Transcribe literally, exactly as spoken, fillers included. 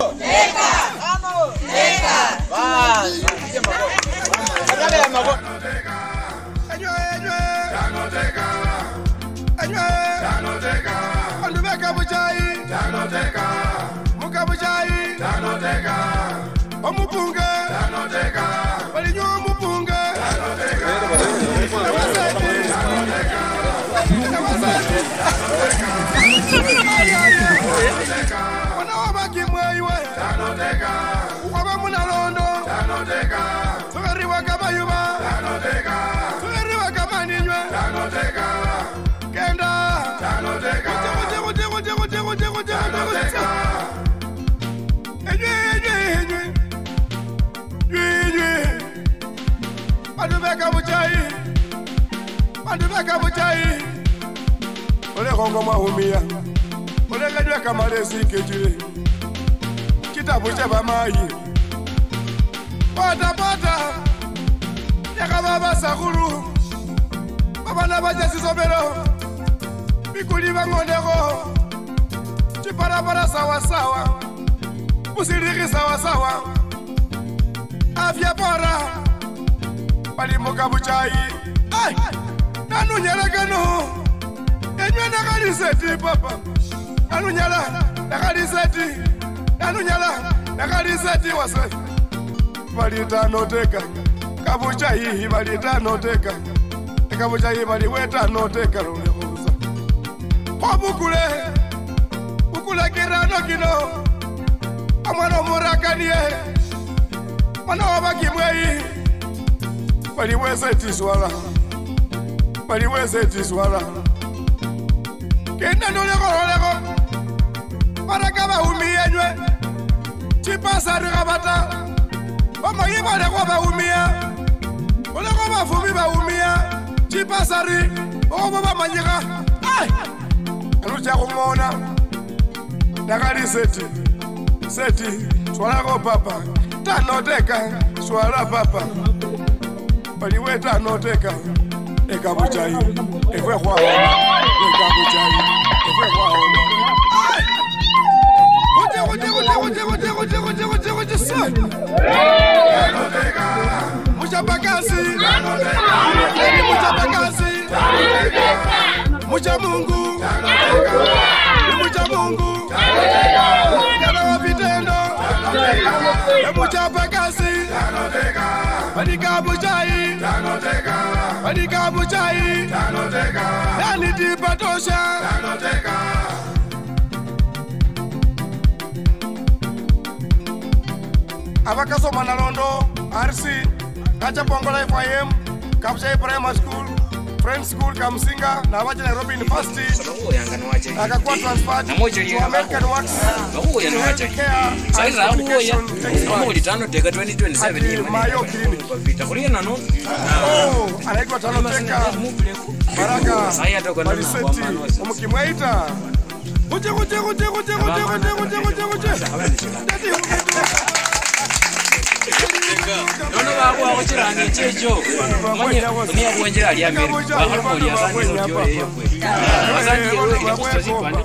Teka. Ano? Teka. Basi. Nataka ya mago. Enyo enyo. Tano teka. Enyo. Tano teka. Andubeka buchai. Tano teka. Muka buchai. Tano teka. Omupunga. Tano teka. Balinyo omupunga. Tano teka. Andubeka buchai. Ole kongo mahumia. Ole kajwa kamalezi kejire. Kitabu cha bamayi. Pata pata. Yaka baba sakuru. Baba na baje sizobero. Bikuli bangondeko. Chipara para sawa sawa. Musiriki sawa sawa. Afya bora. Bali mokabuchai. Ai! Nanu nyala gano. Enyo nakaliseti papa. Nanu nyala nakaliseti. Nanu nyala nakaliseti wase. Balita noteka. Kabucha hii balita noteka. Kabucha hii baliweta noteka rulehuza. Obukule. Bukule kirano kino. Amano murakanie. Mano wabaki mwei. Baliweze tiswala. Baliweze tiswala. Kenda noleko noleko. Barakaba umia nywe. Chipasa rekabata. Bama yiba leko ba umia. Oleko ba fumi ba umia. Chipasa ri. Obo baba manyika. Ai! Alucha kumona. Nakali seti. Seti. Swala ko papa. Tano teka. Swala papa. Baliweta noteka. Ekabuchai. Efwe kwa ona. Ekabuchai. Efwe kwa ona. Oje oje oje oje oje oje oje oje oje sa. Noteka. Mucha bakasi. Noteka. Mucha bakasi. Noteka. Mucha Mungu. Noteka. Mucha Mungu. Noteka. Yana vitendo. Noteka. Mucha bakasi. Noteka. Badika buchai. Noteka. Badika buchai. Noteka. Yani tipatosha. Noteka. Abakaso Manalondo, R C, Kacha Pongola F I M, Kapsai Primary School, Friends School Kamsinga, na waje Nairobi University. Akakuwa transferred to American Works. Saiza huo ya mwezi tano teka twenty twenty-seven hiyo. Mayo clinic. Vitakulia na no. Oh, anaitwa Tano Teka. Baraka. Saya toka na Maliseti. Umkimwaita. Uje uje uje uje uje uje uje uje uje. Nono bako akochiranga checho. Manye ni akwenjera ali America. Bakho ali asanje ryo yeyo kwe. Asanje yewe kikostozi kwani.